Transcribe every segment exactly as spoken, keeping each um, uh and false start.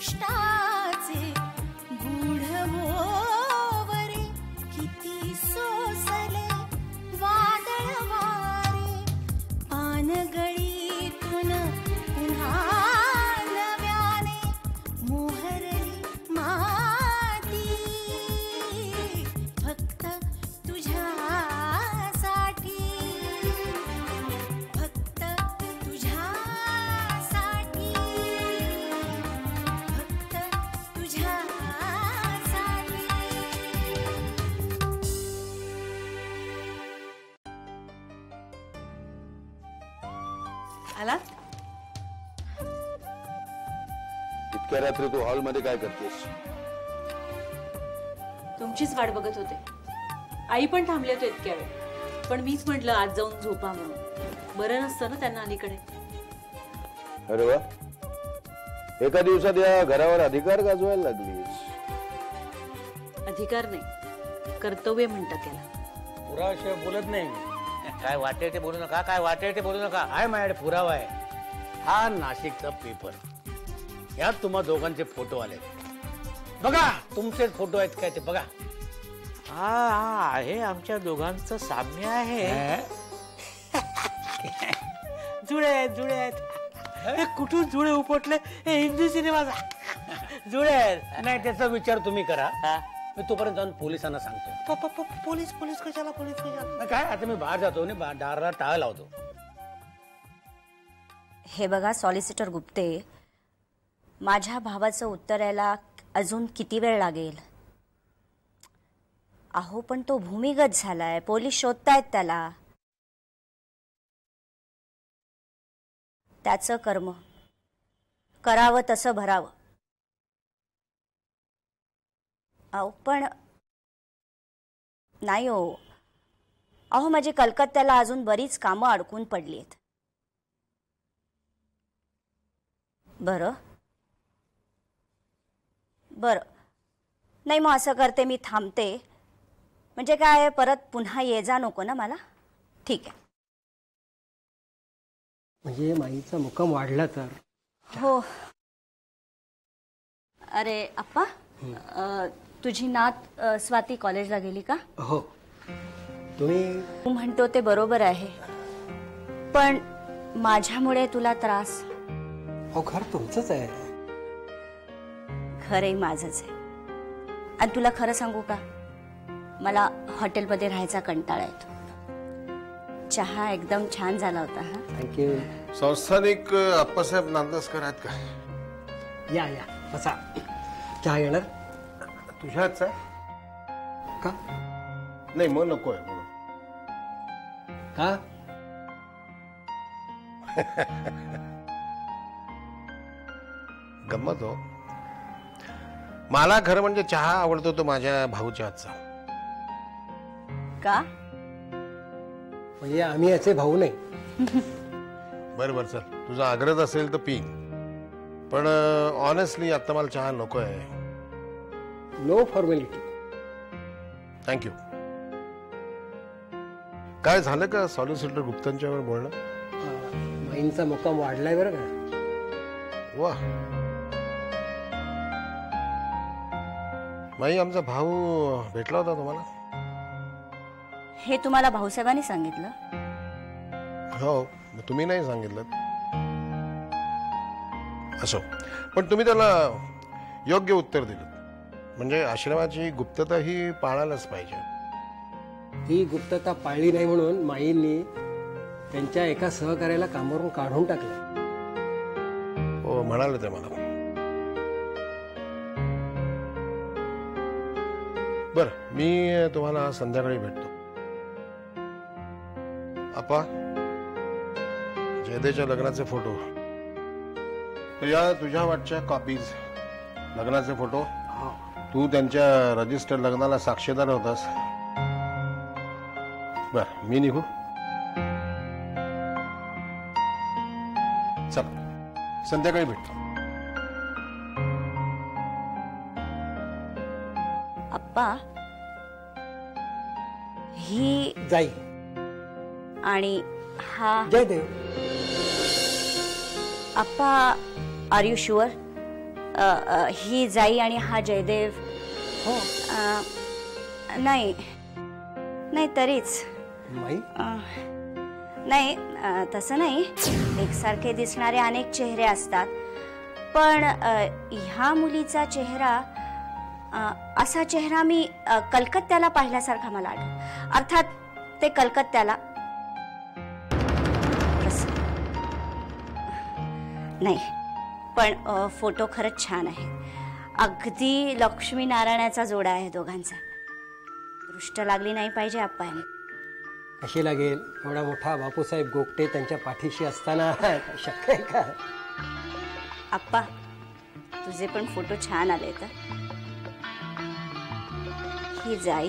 दृष्टाचे गूढ मोवरे किती सोसले वादळ वारे पानगळीतून पुन्हा नव्याने मोहरली माती फक्त तुझ्यासाठी फक्त तुझ्यासाठी फक्त तुझ्यासाठी. आला इतक्या रात्री तू हॉल मध्ये काय करतेस? तुमचीच वाट बघत होते. आई पण थांबले होते इतक्या वेळ, पण मीच म्हटलं आज जाऊन झोपा म्हणून. बरं नसतं ना त्यांना अलीकडे. अरे वा, एका दिवसात या घरावर अधिकार गाजवायला लागलीस. अधिकार नाही, कर्तव्य म्हणतात त्याला. पुराव्याशिवाय बोलत नाही मी. काय वाटेल ते बोलू नका, काय वाटेल ते बोलू नका. आहे माझ्याकडे पुरावा आहे. हा नाशिकचा पेपर, यात तुम्हा दोघांचे फोटो आले. बघा तुमचेच फोटो आहेत काय ते बघा. हा हा आहे, आमच्या दोघांचं साम्य आहे. जुळे आहेत जुळे आहेत. हे कुठून जुळे उपटले? हे हिंदी सिनेमाचा जुळे आहेत. नाही त्याचा विचार तुम्ही करा. मी तोपर्यंत जाऊन पोलिसांना सांगतो. प- प- पोलीस पोलीस कशाला पोलीस कशाला? काय आता मी बाहेर जातो आणि बा- दाराला टाळ लावतो. हे बघा सॉलिसिटर गुप्ते, माझ्या भावाचं उत्तर यायला अजून किती वेळ लागेल? अहो पण तो भूमिगत झालाय, पोलीस शोधतायत त्याला. त्याचं कर्म करावं तसं भरावं. अहो पण नाही हो, अहो माझी कलकत्त्याला अजून बरीच कामं अडकून पडली आहेत. बरं बरं नाही मग असं करते, मी थांबते. म्हणजे काय परत पुन्हा ये जा नको ना मला. ठीक आहे. म्हणजे माईचा मुक्काम वाढला तर? हो. अरे अप्पा, अ, तुझी नात अ, स्वाती कॉलेजला गेली का? हो. तुम्ही तू म्हणतो ते बरोबर आहे, पण माझ्यामुळे तुला त्रास. हो घर तुमचंच आहे. खरंही माझंच आहे. आणि तुला खरं सांगू का, मला हॉटेलमध्ये राहायचा कंटाळा येतो. चहा एकदम छान झाला होता. हा थँक्यू. संस्थानिक अप्पासाहेब नांदसकर आहेत का? या या बसा. चहा येणार? तुझ्या हातचा? का? नाही मग नकोय म्हणून. का? गंमत हो. मला खरं म्हणजे चहा आवडतो तो माझ्या भाऊच्या हातचा. का? म्हणजे आम्ही याचे भाऊ नाही. बरं बरं चल, तुझा आग्रह असेल तर पी, पण ऑनेस्टली आता मला चहा नको आहे. No formality. थँक्यू. काय झालं का सॉलिसिटर गुप्तांच्यावर बोलणं? माईंचा मुक्काम वाढलाय बरं का. वा. माई आमचा भाऊ भेटला होता तुम्हाला? हे तुम्हाला भाऊसाहेबांनी सांगितलं? हो, तुम्ही नाही सांगितलं. असो, पण तुम्ही त्याला योग्य उत्तर दिलं. म्हणजे आश्रमाची गुप्तता ही पाळायलाच पाहिजे. ही गुप्तता पाळली नाही म्हणून माईंनी त्यांच्या एका सहकार्याला कामावरून काढून टाकलं. हो म्हणाले ते मला. बर, मी तुम्हाला संध्याकाळी भेटतो. आपा, जयदेच्या लग्नाचे फोटो, तुझ्या तुझ्या वाटच्या कॉपीज, लग्नाचे फोटो. तू त्यांच्या रजिस्टर लग्नाला साक्षीदार होतास. बर, मी निघू. चल, संध्याकाळी भेटतो. अप्पा, ही जाई आणि हा जयदेव. अप्पा, are you sure? Uh, uh, ही जाई आणि हा जयदेव. हो अ, नाही नाही तरीच माई अ, नाही अ, तसं नाही. एकसारखे दिसणारे अनेक चेहरे असतात, पण अ, ह्या मुलीचा चेहरा अ, असा चेहरा मी अ, कलकत्त्याला पाहिल्यासारखा मला आठवतो. अर्थात ते कलकत्त्याला तसं नाही, पण अ, फोटो खरंच छान आहे. अगदी लक्ष्मीनारायणाचा जोडा आहे दोघांचा. दृष्ट लागली नाही पाहिजे आप्पा. कशी लागेल? एवढा मोठा बापूसाहेब गोगटे त्यांच्या पाठीशी असताना शक्य आहे का? आप्पा, तुझे पण फोटो छान आले तर. ही जाई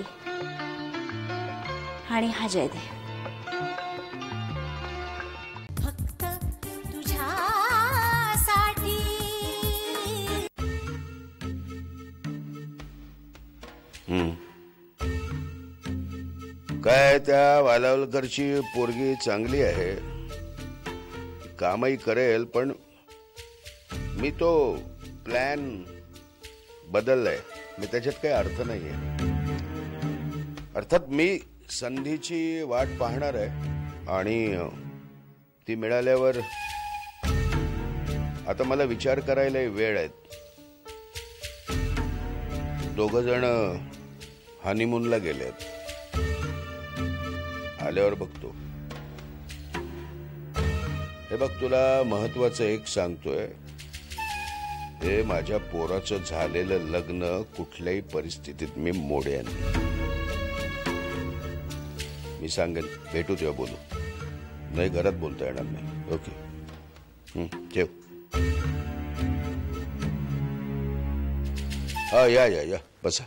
आणि हा जयदेव. फक्त तुझ्यासाठी. काय त्या वालावलकरची पोरगी चांगली आहे, कामही करेल, पण मी तो प्लॅन बदललाय. मी त्याच्यात काही अर्थ नाहीये. अर्थात मी संधीची वाट पाहणार आहे आणि ती मिळाल्यावर आता मला विचार करायला वेळ आहे. दोघ जण हनीमूनला गेलेत. आल्यावर बघतो. हे बघ, तुला महत्वाचं एक सांगतोय. हे माझ्या पोराचं झालेलं लग्न कुठल्याही परिस्थितीत मी मोडेन. मी सांगेन, भेटू तेव्हा बोलू. नाही, घरात बोलता येणार नाही. ओके, हम्म, ठेव. हा, या या या बसा.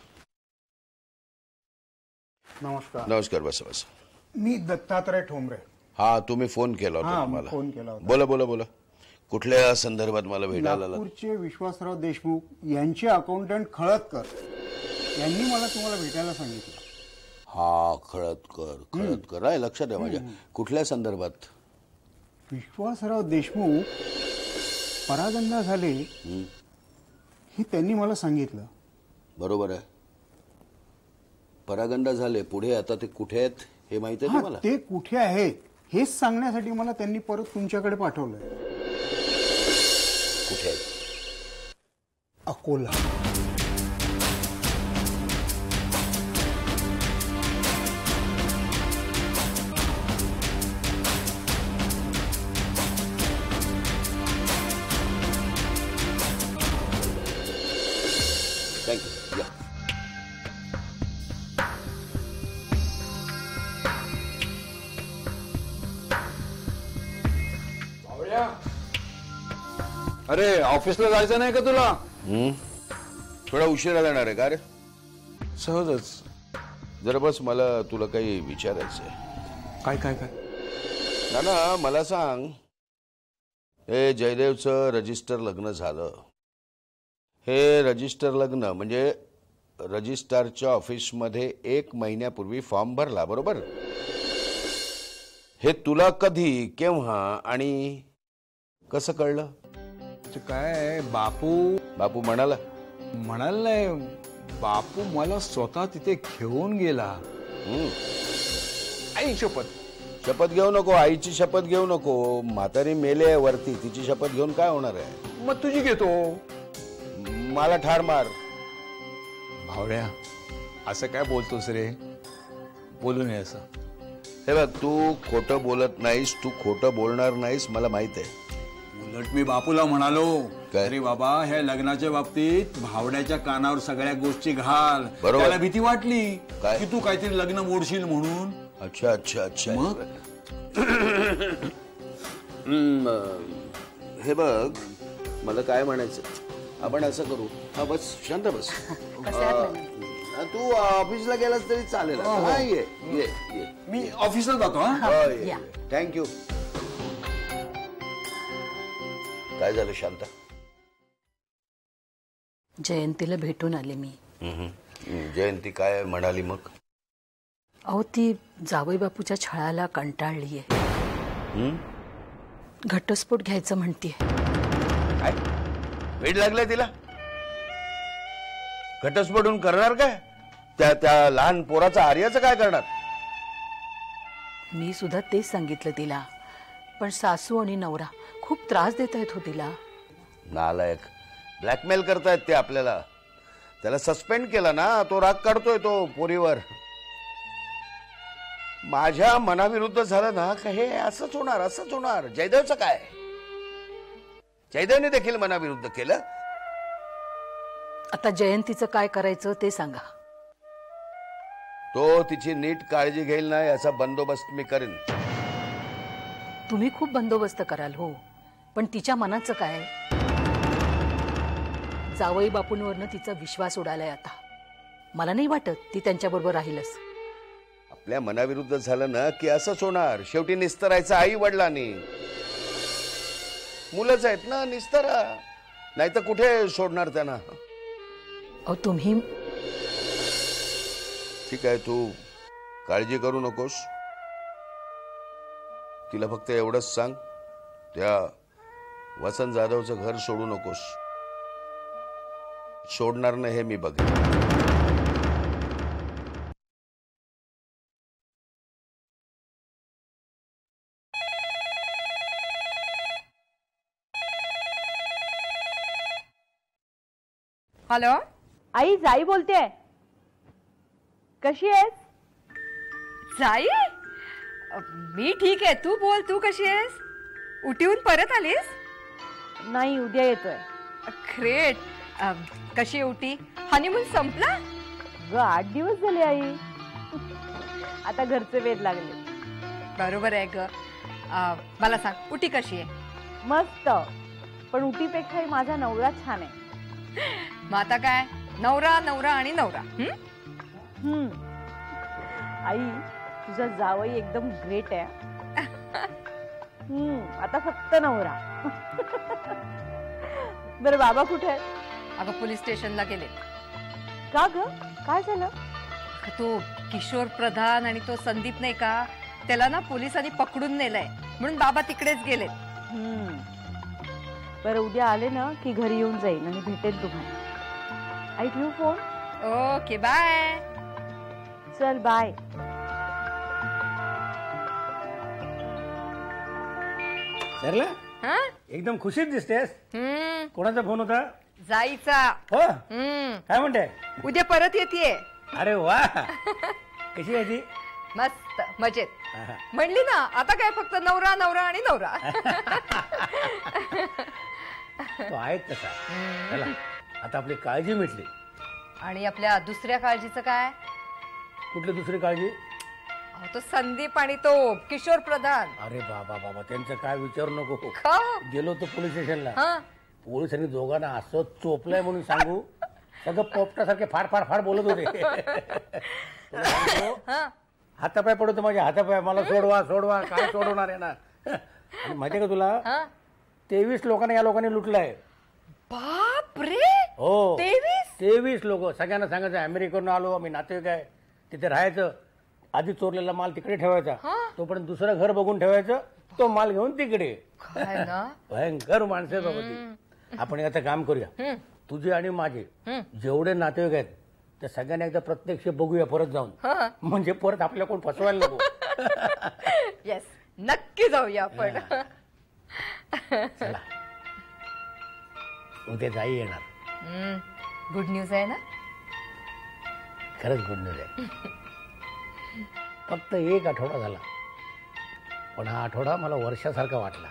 नमस्कार. नमस्कार, बसा बसा. मी दत्तात्रय ठोंबरे. हा, तुम्ही फोन केला होता हा, मला. फोन केला होता. बोला बोला बोला. कुठल्या संदर्भात मला भेटायला आला? नागपूरचे विश्वासराव देशमुख यांचे अकाउंटंट खळदकर यांनी मला तुम्हाला भेटायला सांगितलं. हा, खळदकर खळदकर आहे, लक्षात आहे माझ्या. कुठल्या संदर्भात? विश्वासराव देशमुख परागंदा झाले हे त्यांनी मला सांगितलं. बरोबर आहे, परागंदा झाले. पुढे आता ते कुठे आहेत हे माहित आहे हा, तुम्हाला? ते कुठे आहेत हेच सांगण्यासाठी मला त्यांनी परत तुमच्याकडे पाठवलंय. कुठे आहेत? अकोला. थँक्यू. या. अरे, ऑफिसला जायचं नाही का तुला? थोडा उशिरा जाणार आहे का रे? सहजच. जरा बस, मला तुला काही विचारायचंय. काय काय काय? नाना, मला सांग, हे जयदेवचं रजिस्टर लग्न झालं. हे रजिस्टर लग्न म्हणजे रजिस्ट्रारच्या ऑफिसमध्ये एक महिन्यापूर्वी फॉर्म भरला, बरोबर? हे तुला कधी, केव्हा आणि कसं कळलं? काय बापू बापू म्हणाला? म्हणाल नाही, बापू मला स्वतः तिथे घेऊन गेला. आई शपथ. शपथ घेऊ नको, आईची शपथ घेऊ नको. म्हातारी मेले वरती, तिची शपथ घेऊन काय होणार आहे? मग तुझी घेतो. मला ठार मार. भावड्या, असं काय बोलतोस रे? बोलू नये असं. हे बघ, तू खोटं बोलत नाहीस, तू खोटं बोलणार नाहीस, मला माहित आहे. उलट मी बापूला म्हणालो, काय? अरे बाबा, ह्या लग्नाच्या बाबतीत भावड्याच्या कानावर सगळ्या गोष्टी घाल. बरोबर. त्याला भीती वाटली काय? की तू काहीतरी लग्न मोडशील म्हणून. अच्छा अच्छा अच्छा. मग? हम्म, हे बघ, मला काय म्हणायचं, आपण असं करू. हा, बस शांत बस. अं, तू ऑफिसला गेलास तरी चालेल. हा, ये ये ये. मी ऑफिसला जातो. हा, थँक्यू. काय झालं शांता? जयंतीला भेटून आले मी. जयंती काय म्हणाली मग? अहो, ती जावई बापूच्या छळाला कंटाळलीये. घटस्फोट घ्यायचं म्हणतीये. काय वेड लागलाय तिला? घटस्फोटून करणार काय? त्या त्या लहान पोराचं आर्याचं काय करणार? मी सुद्धा तेच सांगितलं तिला, पण सासू आणि नवरा खूप त्रास देत आहेत हो तिला. नालायक, ब्लॅकमेल करतायत ते आपल्याला. त्याला सस्पेंड केला ना, तो राग काढतोय तो पोरीवर. माझ्या मनाविरुद्ध झालं ना का हे असंच होणार, असंच होणार. जयदेवचं काय? जयदेवने देखील मनाविरुद्ध केलं. आता जयंतीचं काय करायचं ते सांगा. तो तिची नीट काळजी घेईल ना याचा बंदोबस्त मी करेन. तुम्ही खूप बंदोबस्त कराल हो, पण तिच्या मनाचं काय? जावई बापूंवरनं तिचा विश्वास उडालाय आता. मला नाही वाटत ती त्यांच्याबरोबर राहीलच. आपल्या मनाविरुद्ध झालं ना की असंच होणार. शेवटी निस्तरायचं आई वडिलांनी. मुलंच आहेत ना, निस्तरा. नाही तर कुठे सोडणार त्यांना? अहो तुम्ही. ठीक आहे, तू काळजी करू नकोस. तिला फक्त एवढंच सांग, त्या वसंत जाधवचं घर सोडू नकोस. सोडणार नाही हे मी बघेन. हॅलो, आई जाई बोलतेय. कशी आहेस? जाई, मी ठीक आहे. तू बोल, तू कशी आहेस? उटीहून परत आलीस? नाही, उद्या येतोय. ग्रेट. कशी उटी? हनीमून संपला? ग आठ दिवस झाले आई. आता घरचे वेध लागले. बरोबर आहे ग. मला सांग, उटी कशी आहे? मस्त, पण उटीपेक्षाही माझा नवरा छान आहे. मग आता काय, नवरा नवरा आणि नवरा. हम्म. आई, तुझा जावई एकदम ग्रेट आहे. हम्म, आता फक्त नवरा. बरं, बाबा कुठे आहेत? अगं पोलीस स्टेशनला गेले. का ग, काय झालं? तो किशोर प्रधान आणि तो संदीप नाही का, त्याला ना पोलिसांनी पकडून नेलंय, म्हणून बाबा तिकडेच गेले. हम्म. बरं, उद्या आले ना की घरी येऊन जाईल आणि भेटेल तुम्हाला. आई ठेवू फोन? Okay, bye. चल बाय. सरला, एकदम खुशीत दिसतेस. कोणाचा फोन होता? जायचा. हो, काय म्हणते? उद्या परत येते. अरे वा, कशी आहे ती? मस्त, मजेत. म्हणली ना, आता काय फक्त नवरा नवरा आणि नवरा. तो आहे तसा. चला, आता आपली काळजी मिटली. आणि आपल्या दुसऱ्या काळजीचं काय? कुठली दुसरी काळजी? तो संदीप आणि तो किशोर प्रधान. अरे बाबा बाबा, त्यांचं काय विचारू नको. गेलो तो पोलीस स्टेशनला. पोलिसांनी दोघांना असं चोपलंय म्हणून सांगू, सगळं पोपटासारखे फाड फाड फाड बोलत होते. हातापाय पडतो माझ्या, हातापाय. मला सोडवा सोडवा. काय सोडवणार आहे ना. माहितीये का तुला, तेवीस लोकांना या लोकांनी लुटलंय. बाप रे. हो, तेवीस तेवीस लोक. सगळ्यांना सांगायचं अमेरिकेवरून आलो आम्ही, नातेवाईक आहे, तिथे राहायचं. आधी चोरलेला माल तिकडे ठेवायचा, तोपर्यंत दुसरं घर बघून ठेवायचं, तो माल घेऊन तिकडे. भयंकर माणसं बाबा ती. आपण आता काम करूया, तुझे आणि माझे जेवढे नातेवाईक आहेत त्या सगळ्यांना एकदा प्रत्यक्ष बघूया परत जाऊन, म्हणजे परत आपल्या कोण फसवायला नको. येस, नक्की जाऊया आपण. चला, उद्या जाई येणार. गुड न्यूज आहे ना? खरंच गुड न्यूज आहे. फक्त एक आठवडा झाला, पण हा आठवडा मला वर्षासारखा वाटला.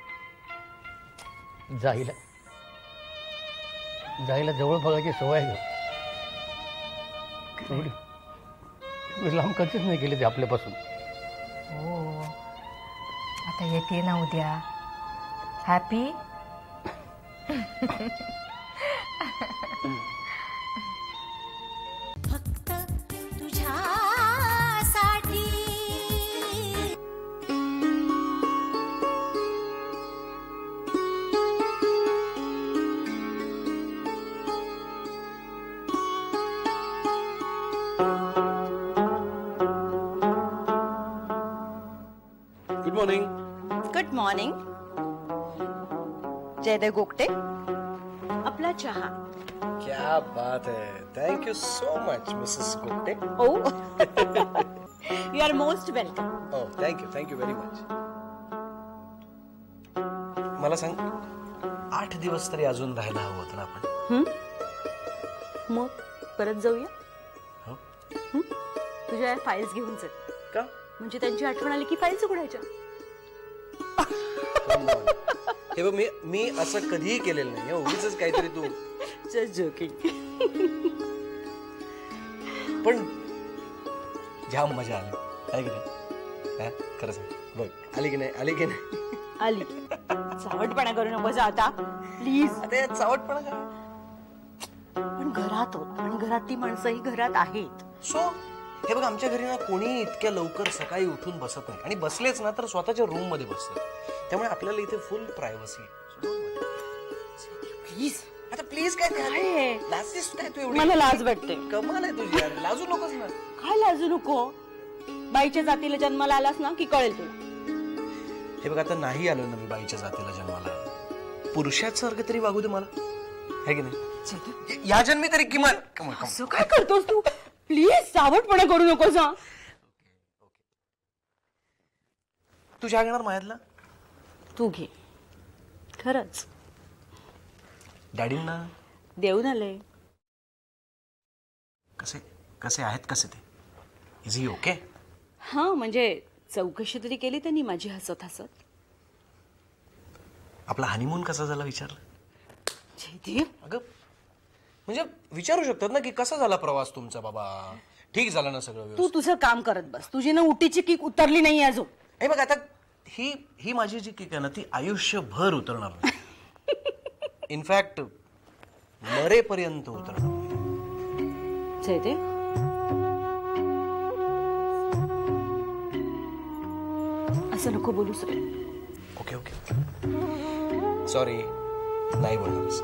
जाईला जाईला जवळ बघायची सवय आहे. एवढी लांब कधीच नाही गेले ते आपल्यापासून. हो, आता येते ना उद्या. हॅपी. फक्त तुझ्यासाठी. Good morning. Good morning. Jaydev Gogte, आपला चहा. क्या बात है, thank you so much Mrs Gupte. Oh you are most welcome. Oh thank you thank you very much. मला सांग, आठ दिवस तरी अजून राहायला हवं होतं ना आपण. मग परत जाऊया. हो. हं? तुझ्या फाईल्स घेऊन चल. का? म्हणजे त्यांची आठवण आली की फाईल्स उघडायच्या. हे बघ, मी मी असं कधीही केलेलं नाही. उगीच काहीतरी तू. Just joking. पण जाम मजा आली आहे की नाही? हा, खरं सांग. बघ, आली की नाही? आली की नाही? आली. चावटपणा करू नको आता प्लीज. आता चावटपणा का? पण घरात होत आणि घरातली माणसंही घरात आहेत. सो हे बघ, आमच्या घरी ना कोणी इतक्या लवकर सकाळी उठून बसत नाही, आणि बसलेच ना तर स्वतःच्या रूम मध्ये बसतात. त्यामुळे आपल्याला इथे फुल प्रायव्हसी. प्लीज. आता प्लीज काय काय लाजतेस काय तू एवढी? मला लाज वाटते. कमाल आहे तुझी यार, लाजू नकोस ना. काय लाजू नको? बाईच्या जातीला जन्माला आलास ना की कळेल तुला. हे बघ, आता नाही आलो ना मी बाईच्या जातीला जन्माला, पुरुषासारखं तरी वागू दे मला, है की नाही? या जन्मी तरी किमान. असं काय करतोस तू? प्लीज सावटपणा करू नकोस. तू चहा घेणार मायातला? तू घे. खरंच. डॅडींना देऊन आले. कसे कसे आहेत कसे ते? Is he okay? हा, म्हणजे चौकशी तरी केली त्यांनी माझी हसत हसत. आपला हनीमून कसा झाला विचारलं? जयदेव, अगं म्हणजे विचारू शकतात ना की कसा झाला प्रवास तुमचा बाबा? ठीक झाला ना सगळं? तू तुझं काम करत बस. तुझी ना उटीची किक उतरली नाही अजून. हे बघ, आता ही ही माझी जी किक आहे ना ती आयुष्यभर उतरणार नाही. इनफॅक्ट मरेपर्यंत उतरणार. जयदेव, असं नको बोलूस रे. ओके ओके सॉरी, नाही बोलणार.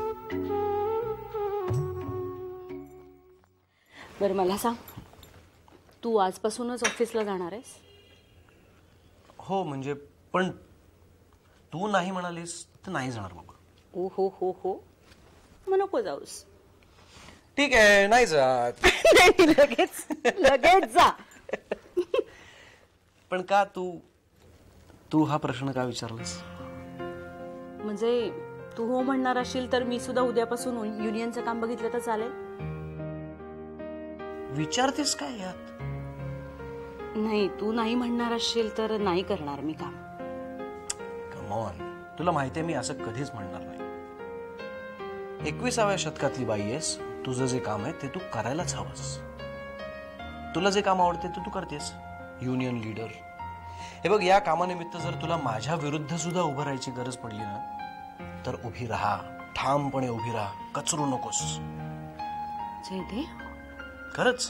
बरं मला सांग, तू आजपासूनच ऑफिसला जाणार आहेस? हो, म्हणजे पण तू नाही म्हणालीस तर नाही जाणार बाबा. ओ हो हो हो, मग नको जाऊस. ठीक आहे, नाही जात. लगेच लगेच जा. पण का तू तू हा प्रश्न का विचारलास? म्हणजे तू हो म्हणणार असशील तर मी सुद्धा उद्यापासून युनियनचं काम बघितलं तर चालेल? विचारतेस काय यात? नाही, तू नाही म्हणणार असशील तर नाही करणार मी काम. कम ऑन, तुला माहितीये मी असं कधीच म्हणणार नाही. एकविसाव्या शतकातली बाई आहेस, तुझं जे काम आहे ते तू करायलाच हवंस. तुला जे काम आवडते ते तू करतेस. Union leader. हे बघ, या कामानिमित्त जर तुला माझ्या विरुद्ध सुद्धा उभं राहायची गरज पडली ना तर उभी राहा, ठामपणे उभी राहा, कचरू नकोस. जयदेव, खरंच.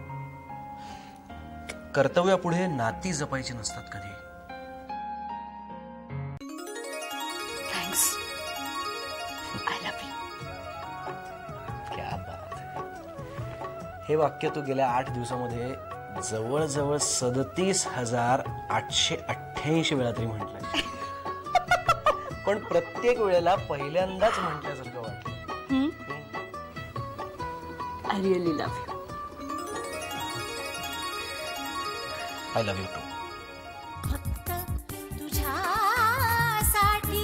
कर्तव्यापुढे नाती जपायची नसतात कधी. थँक्स. I love you. क्या बात है. हे वाक्य तू गेल्या आठ दिवसामध्ये जवळजवळ सदतीस हजार आठशे अठ्ठ्याऐंशी वेळा तरी म्हटलंय. पण प्रत्येक वेळेला पहिल्यांदाच म्हटल्यासारखं वाटलं. I really love you. I love you too. फक्त तुझ्यासाठी.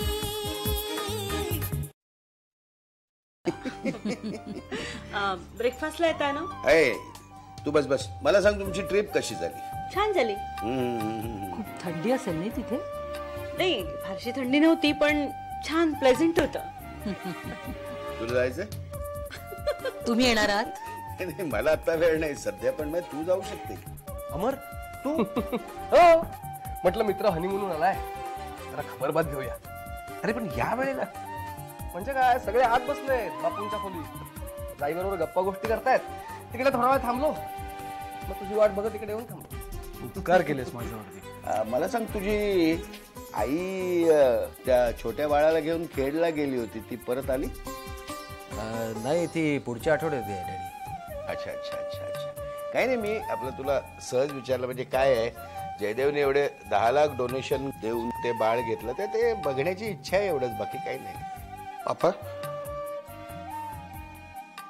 ब्रेकफास्टला येत आहे ना? अय तू बस बस, मला सांग तुमची ट्रिप कशी झाली? छान झाली. खूप थंडी असेल नाही तिथे? नाही, फारशी थंडी नव्हती, पण छान प्लेझंट होतं. तुला जायचंय? तुम्ही येणार आहात? नाही, मला आता वेळ नाही सध्या, पण मग तू जाऊ शकते. अमर, तू? हो, म्हटलं मित्र हनीमूनहून आलाय, जरा खबरबात घेऊया. अरे पण या वेळेला म्हणजे काय, सगळे आत बसले बापूंच्या खोलीत, जाईबरोबर गप्पा गोष्टी करतायत. तिकडे थोडा वेळ थांबलो, मग तुझी वाट बघत तिकडे येऊन थांबलो. तू कार केलेस माझ्यावरती. मला सांग, तुझी आई त्या छोट्या बाळाला घेऊन खेडला गेली होती, ती परत आली? नाही, ती पुढच्या आठवड्यात आहे डॅडी. अच्छा अच्छा अच्छा अच्छा. काही नाही, मी आपलं तुला सहज विचारलं. म्हणजे काय आहे, जयदेवने एवढे दहा लाख डोनेशन देऊन ते बाळ घेतलं, तर ते बघण्याची इच्छा आहे, एवढंच, बाकी काही नाही. आपा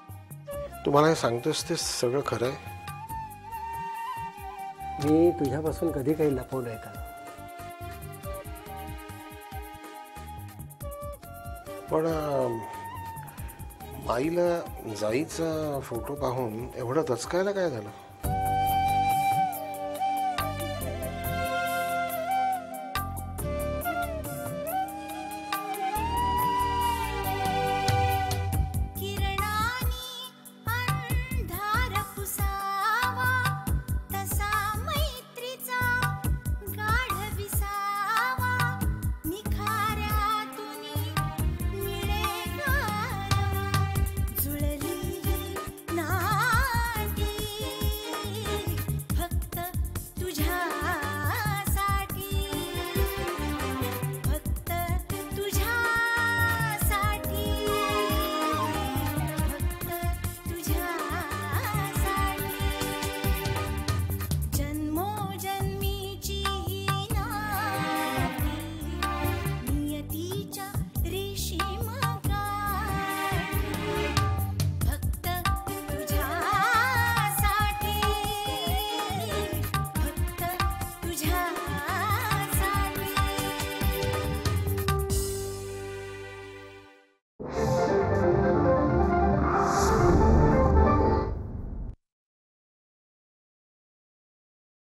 तुम्हाला हे सांगतोस ते सगळं खरं आहे? मी तुझ्यापासून कधी काही लपवलंय का? पण अं, माईला जाईचा फोटो पाहून एवढं दचकायला काय झालं?